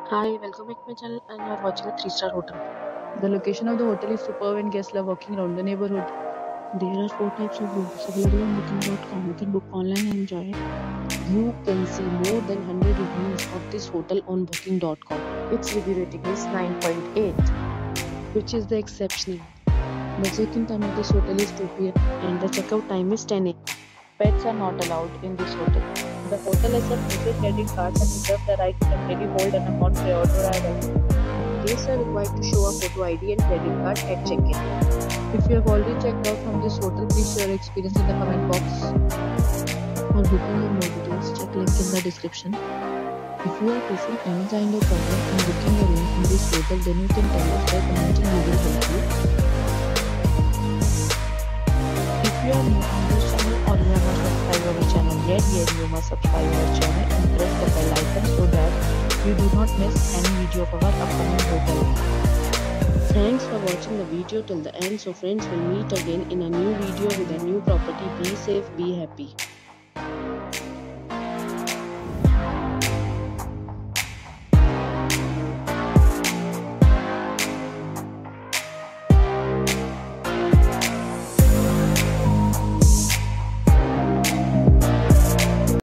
Hi, welcome back to my channel and you are watching a 3-star hotel. The location of the hotel is superb and guests love walking around the neighborhood. There are 4 types of rooms available on booking.com. You can book online and enjoy it. You can see more than 100 reviews of this hotel on booking.com. Its review rating is 9.8, which is the exceptional. The check-in time of this hotel is 2 p.m. and the checkout time is 10 a.m. Pets are not allowed in this hotel. The hotel accepts major credit cards and reserves the right to temporarily hold an amount prior to arrival. Guests are required to show a photo ID and credit card at check-in. If you have already checked out from this hotel, please share your experience in the comment box. For booking or more details, check link in the description. If you are facing any kind of problem in booking a room in this hotel, then you can tell us by commenting. We will help you. If you are new on this channel or you have not subscribed our channel yet, you must subscribe our channel and press the bell icon so that you do not miss any video of our upcoming hotel. Thanks for watching the video till the end. So friends, will meet again in a new video with a new property. Be safe, be happy.